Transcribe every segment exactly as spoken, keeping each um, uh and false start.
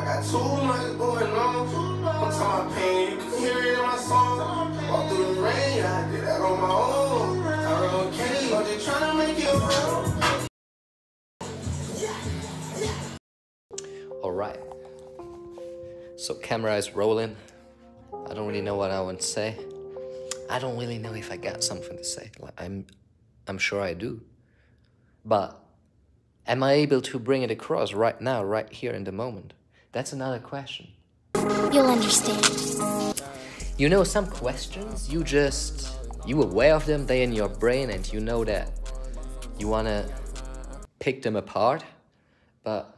got too much going on. I'm talking about pain, you can hear it in my song. Walk through the rain, I did that on my own. I really can't, I'm just trying to make it real. Alright, so camera is rolling. I don't really know what I want to say. I don't really know if I got something to say. Like, I'm, I'm sure I do. But am I able to bring it across right now, right here in the moment? That's another question. You'll understand. You know, some questions, you just, you aware of them, they're in your brain, and you know that you want to pick them apart, but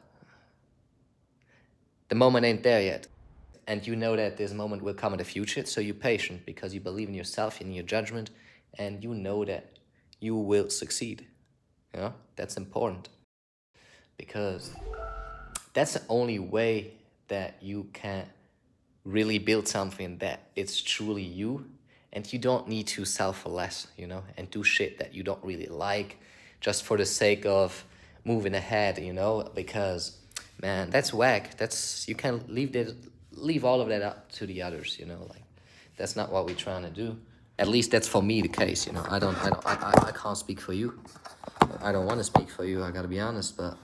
the moment ain't there yet. And you know that this moment will come in the future, so you're patient because you believe in yourself, in your judgment, and you know that you will succeed. You know, that's important. Because that's the only way that you can really build something that it's truly you, and you don't need to settle for less, you know, and do shit that you don't really like just for the sake of moving ahead, you know, because, man, that's whack. That's, you can leave that, leave all of that up to the others, you know, like, that's not what we're trying to do. At least that's for me the case, you know. I don't, I don't, I, I, I can't speak for you. I don't want to speak for you, I gotta be honest, but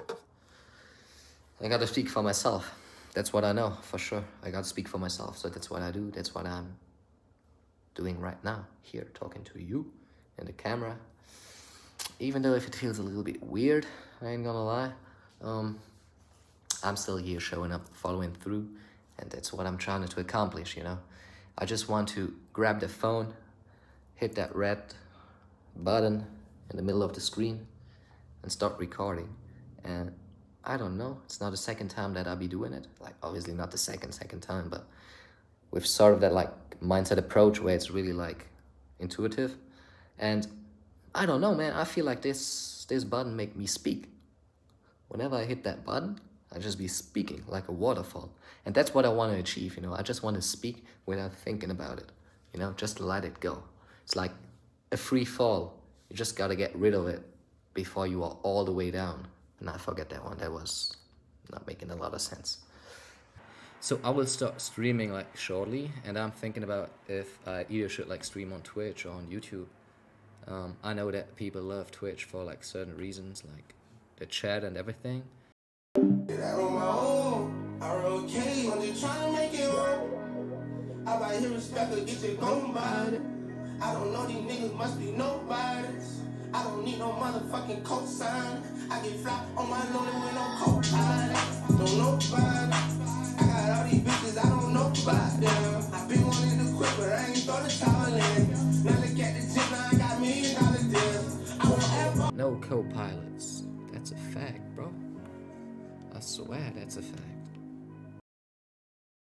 I gotta speak for myself. That's what I know, for sure. I gotta speak for myself, so that's what I do. That's what I'm doing right now, here, talking to you and the camera. Even though if it feels a little bit weird, I ain't gonna lie, um, I'm still here showing up, following through, and that's what I'm trying to accomplish, you know. I just want to grab the phone, hit that red button in the middle of the screen, and start recording. And I don't know, it's not the second time that I'll be doing it. Like, obviously not the second, second time, but with sort of that, like, mindset approach where it's really, like, intuitive. And I don't know, man, I feel like this, this button make me speak. Whenever I hit that button, I just be speaking like a waterfall. And that's what I want to achieve, you know. I just want to speak without thinking about it, you know, just let it go. It's like a free fall. You just gotta get rid of it before you are all the way down. And I forget that one, that was not making a lot of sense. So I will start streaming like shortly, and I'm thinking about if I either should like stream on Twitch or on YouTube. Um, I know that people love Twitch for like certain reasons, like the chat and everything. Did that on my own, I really can't, I'm just trying to make it work. I buy here respect or get you gon' by it. I don't know, these niggas must be nobodies. I don't need no motherfucking cosign. I get fly on my loaded with no co-pilot. Don't nobody. I got all these bitches, I don't know about them. I been wanting to quit, but I ain't throw the towel in. Now look at the tip, now I got million dollar deals. I won't ever. No co-pilots. That's a fact, bro. I swear that's a fact.